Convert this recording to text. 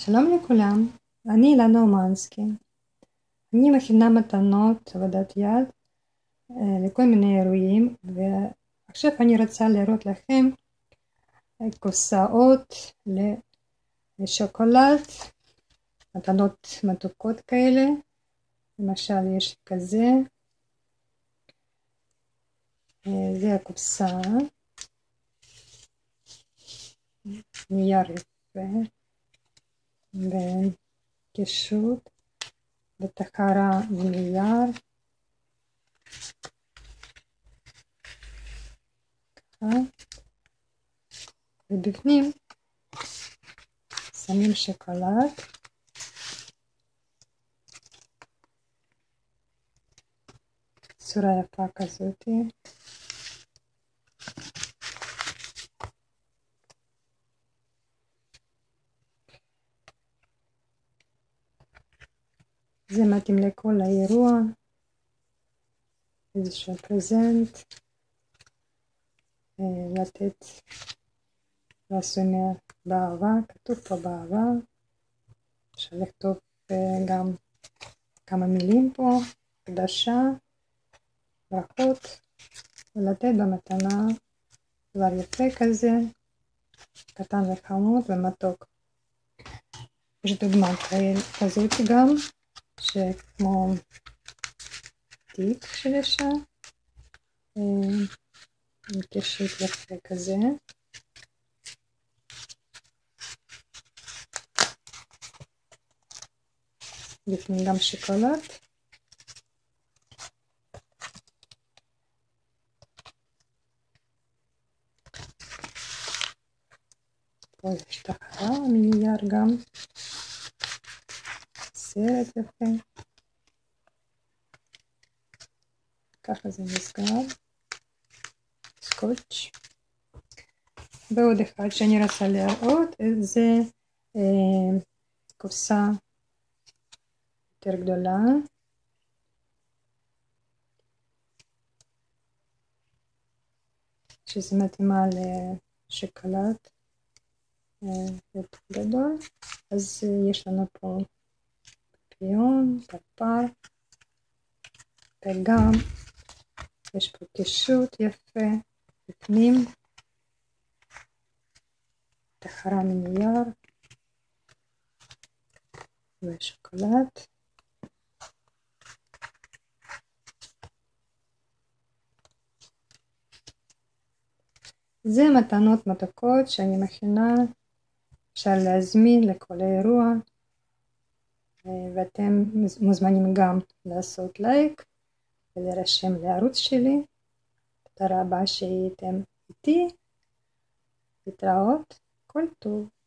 שלום לכולם, אני אילנה אומנסקי. אני מכינה מתנות עבודת יד לכל מיני אירועים, ועכשיו אני רוצה להראות לכם קופסאות לשוקולד, מתנות מתוקות כאלה. למשל יש כזה, זה הקופסה, נייר יפה, בקישוט, בתחרה ונייר, ככה, ובפנים שמים שוקולד, צורה יפה כזאת. זה מתאים לכל האירוע, איזשהו פרזנט, לתת, לעשות באהבה, כתוב פה באהבה, אפשר לכתוב גם כמה מילים פה, קדשה, ברכות, ולתת במתנה דבר יפה כזה, קטן וחמוד ומתוק. יש דוגמה כזאת גם, שכמו תיק של אישה, עם קישוט יפה כזה. לפני גם שוקולד. פה יש תחרה מנייר גם. סרט יפה. ככה זה נסגר. סקוץ'. ועוד אחד שאני רוצה להראות, זה קופסה יותר גדולה. שזה מתאימה לשוקולד יותר גדול. אז יש לנו פה פפיון, פרפר, וגם יש פה קישוט יפה בפנים, תחרה מנייר ושוקולד. זה מתנות מתוקות שאני מכינה, אפשר להזמין לכל האירוע, ואתם מוזמנים גם לעשות לייק ולהירשם לערוץ שלי. תודה רבה שהייתם איתי, להתראות, כל טוב.